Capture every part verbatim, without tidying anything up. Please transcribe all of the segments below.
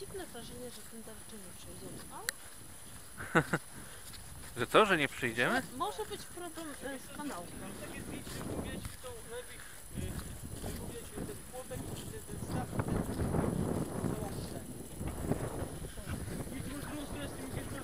dziwne wrażenie, że ten deszcz nie przyjdzie. A? Że co, że nie przyjdziemy? Może być problem e, z kanałką. Takie zdjęcie, żeby widać to lepiej, żeby widać ten płotek, ten, ten staw, ten załącznik. Idźmy w drugą stronę z tymi wieżbami.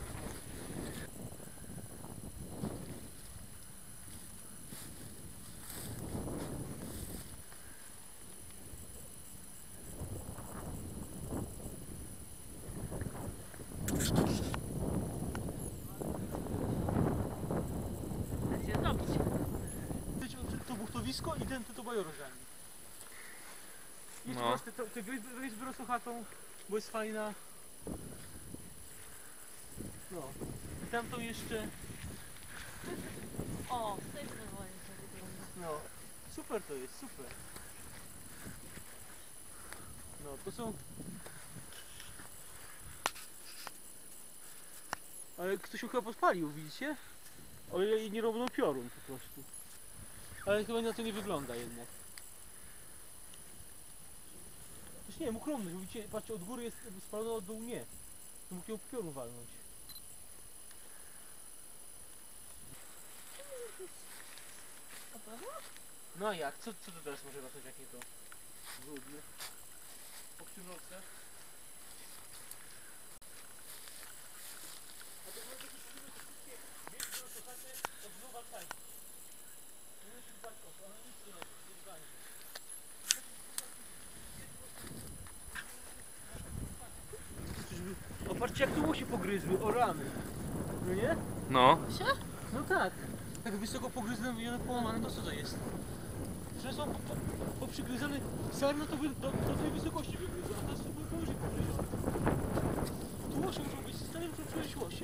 Da się zrobić. To buchtowisko i ten to bajorożanie. I No. no. te, te, te wyjść chatą, bo jest fajna. No. I tamtą jeszcze. O, z tej strony to wygląda. No. Super to jest, super. No to są. Ale ktoś ją chyba podpalił, widzicie? O ile nie robią piorun po prostu. Ale chyba na to nie wygląda jednak. Też nie wiem, ukromny, widzicie, patrzcie, od góry jest spalone, od dołu nie. To mógł ją piorun walnąć. A pewno? No a jak? Co, co to teraz może rosnąć, jak nie to? Brudne. Po książce. A to może jakieś wszystkie wielkie rozkochacze od nowa tańca. Nie musi dbać o to, ale nic nie robi, nie dbanie. O, patrzcie jak tu łosie pogryzły, o rany. No nie? No. Się? No tak. Tak wysoko pogryzone, wyjone, połamane, to co to jest? Że są po, po, poprzygryzane sarno to by, do, do tej wysokości wygryzły, a teraz to były powyżej pogryzione. Tu łosie muszą być, stale muszą przyjść łosie.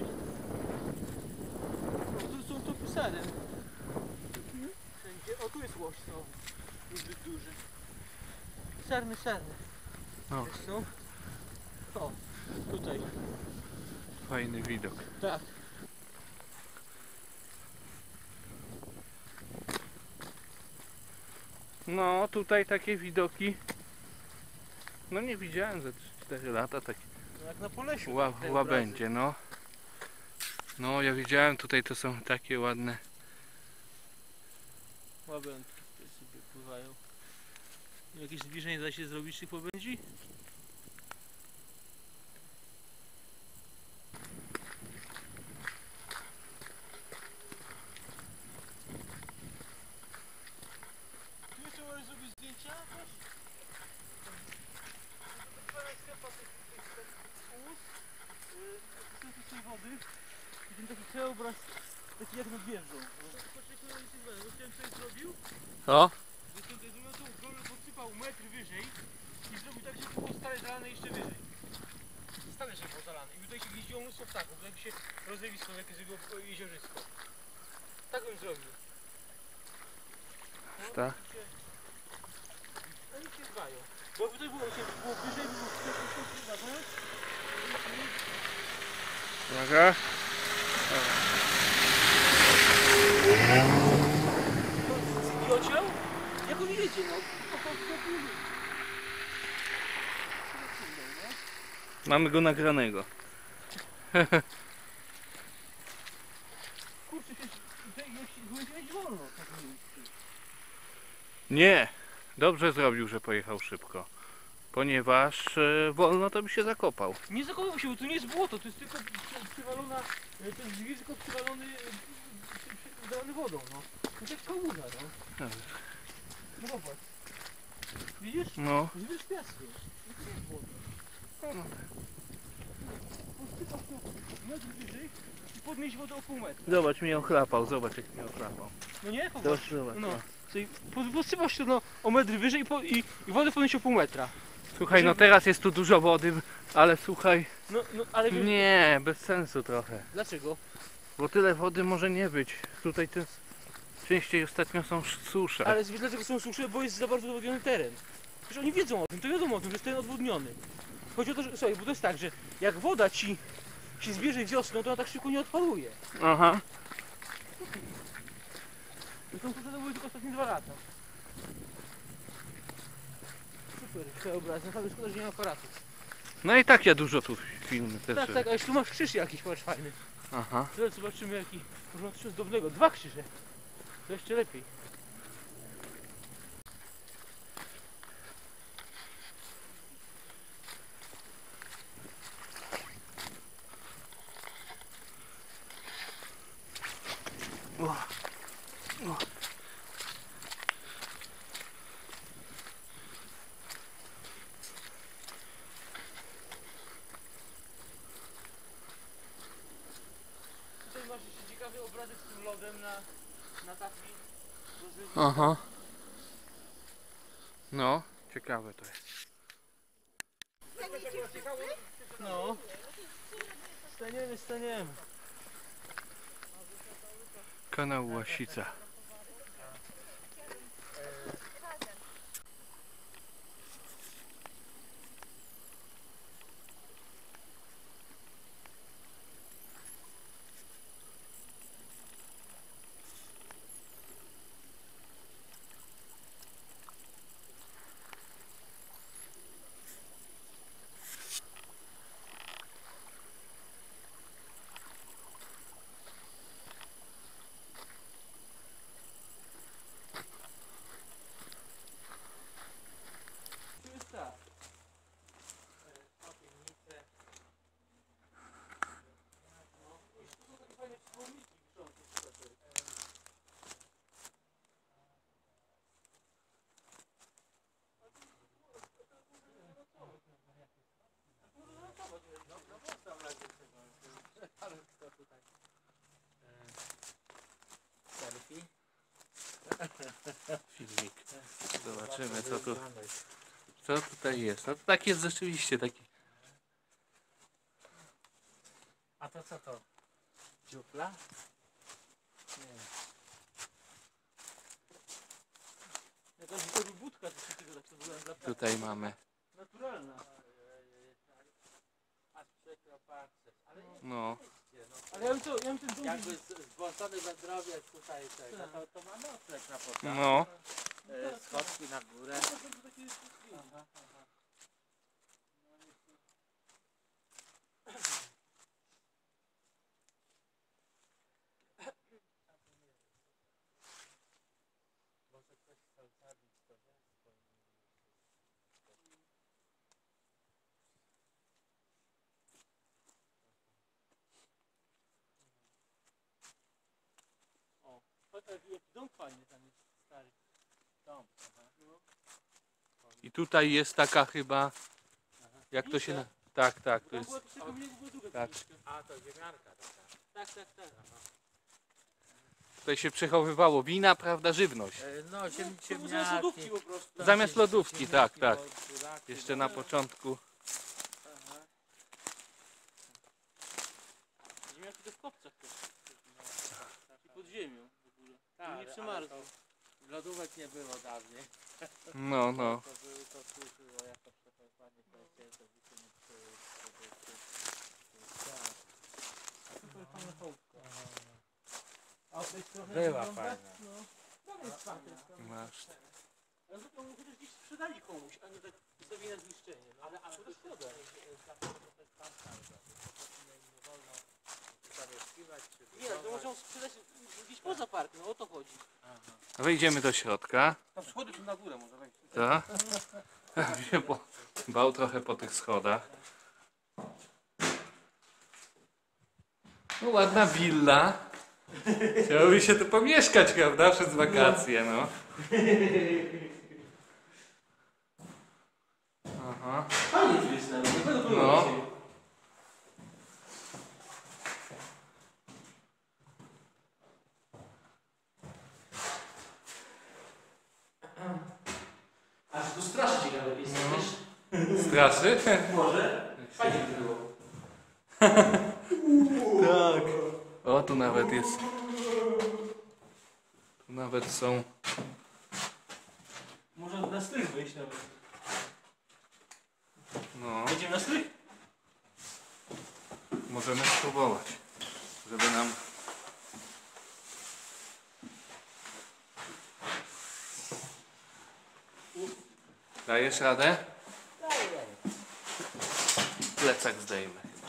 No, tu są to pisarem. Wszędzie. O, tu jest łoś, no. Niezbyt duży. Sarny, sarny. O. Też są. O, tutaj. Fajny widok. Tak. No, tutaj takie widoki. No nie widziałem za trzy cztery lata takie No jak na Polesiu. ła, te łabędzie, no. No, ja widziałem tutaj, to są takie ładne. Łabędki tutaj sobie pływają. Jakieś zbliżenie da się zrobić tych łabędzi? Tu jeszcze możesz zrobić zdjęcia? Też? To jest sklepa tych łód, z tej wody. I ten taki krajobraz, taki jak nad wieżą. Patrz jak to jest wygląda, bo chciałem coś zrobił. O, Zresztą ten drugi tą golę podsypał metr wyżej i zrobił tak, żeby było stale zalane jeszcze wyżej. Stale, żeby było zalane. I tutaj się gnieździło mnóstwo ptaków, jakby się rozlewisko, jakieś było jeziorzysko. Tak bym zrobił. No, tak. się, oni się dbają. Bo tutaj było, się, było wyżej, było wcześniej na dole. uwaga. Idiociał? Jak on jedzie, no? Mamy go nagranego. Kurczę, się tutaj jeździ wolno. Nie, dobrze zrobił, że pojechał szybko. Ponieważ e, wolno to by się zakopał. Nie zakopał się, bo tu nie jest błoto, to jest tylko przy- przywalona, e, to jest dźwig tylko przywalony, e, przy- przy- wydalany wodą, no. To jak kałuża, no. No zobacz. Widzisz? No. Widzisz piasku. To nie jest błoto. Posypał tu metr wyżej i podnieść wodę o pół metra. Zobacz, mnie ochlapał, zobacz jak mnie ochlapał. No nie? Popatrz. Zobacz, zobacz. No. No. Czyli po- posypał się no, o metr wyżej i, po, i, i wodę podnieść o pół metra. Słuchaj, no teraz jest tu dużo wody, ale słuchaj, No, no ale wiesz, nie, bez sensu trochę. dlaczego? Bo tyle wody może nie być. Tutaj to częściej ostatnio są susze. Ale wiesz, dlaczego są susze? Bo jest za bardzo odwodniony teren. Przecież oni wiedzą o tym, to wiadomo o tym, że jest teren odwodniony. Chodzi o to, że, słuchaj, bo to jest tak, że jak woda ci się zbierze wiosną, to ona tak szybko nie odparuje. Aha. I tą suszę to były tylko ostatnie dwa lata. Super, krajobraz, naprawdę szkoda, że nie ma aparatu. No i tak ja dużo tu filmy też. Tak, tak, a jeśli masz krzyż jakiś, patrz fajny. Aha. Teraz zobaczymy jaki. Może masz coś dobrego. Dwa krzyże. To jeszcze lepiej. Tutaj masz jeszcze ciekawy obrazek z tym lodem na, na tafli. Aha. No, ciekawe to jest. No. Staniemy, staniemy. Kanał Łasica. Tu jest tak. Filmik. Zobaczymy co tu. Co tutaj jest? No to tak jest rzeczywiście taki. A to co to? Dziupla? Nie. Jakaś budka to się tego tak to była dla Tutaj mamy. naturalna. No. Ale ja bym to, ja bym ten dom Jakby zgwałcony wędrowiec tutaj tego, to, to ma nocleg na początku. No. E, Schodki na górę. Aha, aha. Może ktoś chciał zabić to dziecko. O, patrz jaki jaki dom fajny tam jest, stary. Dom. Aha. No. I tutaj jest taka chyba. Jak to się na... Tak, tak, to Tam jest. była też taka mniej była druga Tak. piwniczka. A to ziemiarka taka. Tak, tak, tak. Tutaj się przechowywało wina, prawda, żywność. E, no, ziem, To były zamiast lodówki ziemniaki. po prostu. Zamiast lodówki, tak, Ziemniaki, tak. bo buraki, Jeszcze bo- na początku. Aha. Ziemniaki to w kopcach też. I pod ziemią w ogóle. Tak, nie ale przemarzły. to Lodówek nie było dawniej. No, no. To, były, to służyło jako przechowywanie powiedziałem, to by się nie przy... Super fajna chałupka. A z tej strony Była wygląda? fajna. No. Tam jest patent. Masz. Ale to ją chociaż gdzieś sprzedali komuś, a nie tak wystawili na zniszczenie. No. Ale, ale To szkoda. Nie, to muszą sprzedać gdzieś poza parkiem, no o to chodzi. Wejdziemy do środka. Tam schody są na górę, może wejść. Tak. Się bo- bał trochę po tych schodach. No ładna willa. Chciałoby się tu pomieszkać, prawda? Przez wakacje, no. Aha. Fajnie tu jest nawet, nie będę No. Aż tu strasznie ciekawe miejsce, wiesz? Straszy? Może? Fajnie by było. Tak. O, tu nawet jest. Tu nawet są. Można na strych wyjść nawet. No. Będziemy na strych? Możemy spróbować. Żeby nam. Dajesz radę? plecak zdejmę chyba.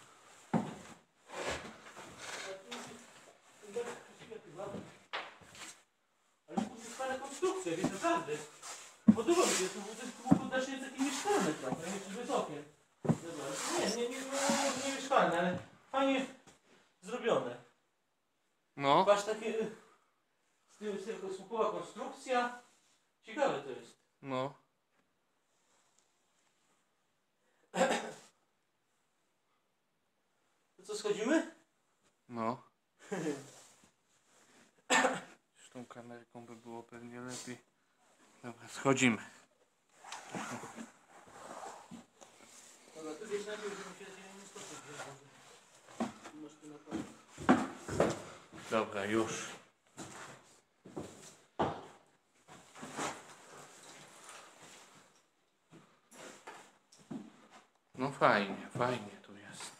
Ale to jest fajna konstrukcja, więc naprawdę. Podoba mi się, to to jest półkątnie takie mieszkalne trochę, nie czy bez okien. Dobra. Nie, nie, nie, nie, nie mieszkalne, ale fajnie zrobione. No, Patrz, takie y, z tyłu z tego słupowa konstrukcja. Ciekawe to jest. no. To co, schodzimy? No. Z tą kamerką by było pewnie lepiej. Dobra, schodzimy. Dobra, tu gdzieś najpierw, żebym się nie stoczył. Masz tu na pewno. Dobra, już. No fajnie, fajnie tu jest.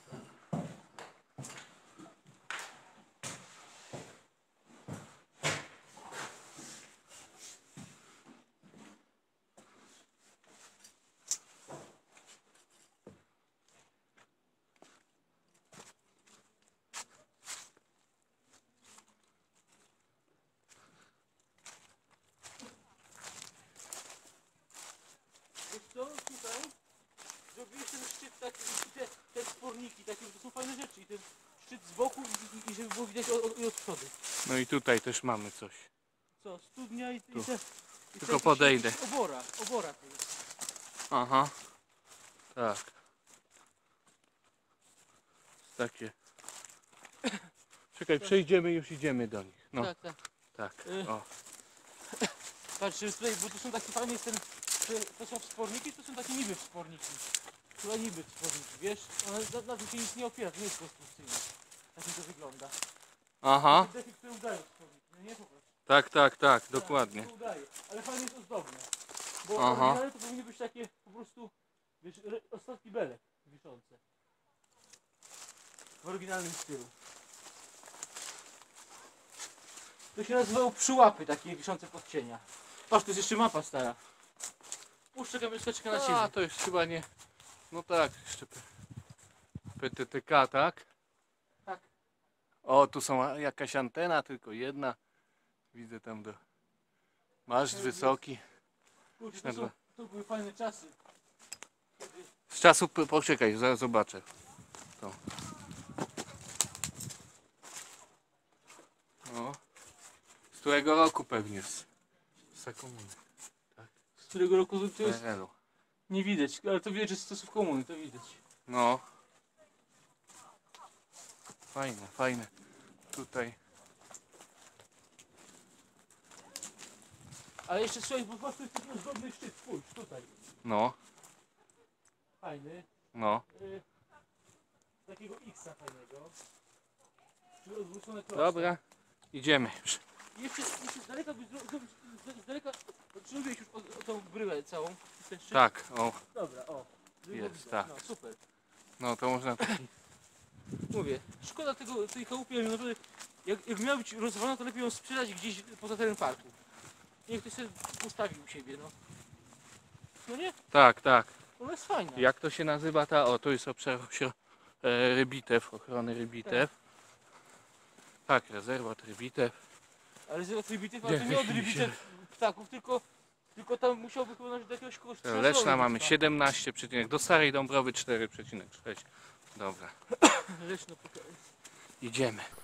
Wiesz co, tutaj zrobiłeś ten szczyt taki, i te, te sporniki, takie, to są fajne rzeczy. I ten szczyt z boku i, i, i żeby było widać od, od, od przodu. No i tutaj też mamy coś. Co, studnia i, i te... Tu. I te Tylko jakieś- podejdę. Obora, obora to jest. Aha. Tak. Takie. Czekaj, przejdziemy, już idziemy do nich. No, Tak, tak. tak. Y. O. Patrz, że tutaj, bo to są takie fajne, jest ten, te, to są wsporniki, to są takie niby wsporniki. Tutaj niby wsporniki, wiesz? One na, na tym się nic nie opiera, to nie jest konstrukcyjne. Tak mi to wygląda. Aha. Te dechy, które udają wsporniki, no nie popatrz. Tak, tak, tak, Tak, dokładnie. to udaje, ale fajnie jest ozdobne. Bo Aha. oryginalne to powinny być takie po prostu, wiesz, re- ostatki belek wiszące. W oryginalnym stylu. To się nazywało przyłapy, takie wiszące pod cienia. Patrz, to jest jeszcze mapa stara. Puszczę kamerkę, czeka na A, ciebie. to jest chyba nie... No tak, jeszcze P- P T T K, tak? Tak. O, tu są jakaś antena, tylko jedna. Widzę tam do... Masz wysoki. Kurczę, to, są, to były fajne czasy. Kiedy Z czasu, p- poczekaj, zaraz zobaczę. To. No. Z którego roku pewnie? Z, z komuny. z którego roku to jest, P R L-u. nie widać, ale to widać, że z czasów komuny, to widać. No. Fajne, fajne. Tutaj. Ale jeszcze słuchaj, bo patrz, to jest taki ozdobny szczyt, spójrz, tutaj. No, Fajny. no. Y, takiego X-a fajnego. Czyli odwrócone prosto. Dobra, idziemy już. I jeszcze, jeszcze z daleka byś zro- zrobić, z, z daleka, czy robiłeś już o, o tą bryłę całą? Ten szczyt? Tak, o, Dobra, o. żeby było Jest, widać. tak. No, super. no to można taki. Mówię, szkoda tego, tej chałupy, ale naprawdę, jak, jak miała być rozwalona, to lepiej ją sprzedać gdzieś poza teren parku. Niech ktoś sobie postawił u siebie, no. No nie? Tak, tak. Ona jest fajna. Jak to się nazywa ta? O, to jest obszar osio- e, rybitew, ochrony rybitew. Tak, rezerwat rybitew. Ale z rybitew, ale to nie od dziewięćdziesiąt rybitew ptaków, tylko, tylko tam musiałby chyba należeć do jakiegoś kogoś Leszna mamy siedemnaście, do Starej Dąbrowy cztery przecinek sześć. Dobra, Leszno, pokaż. idziemy.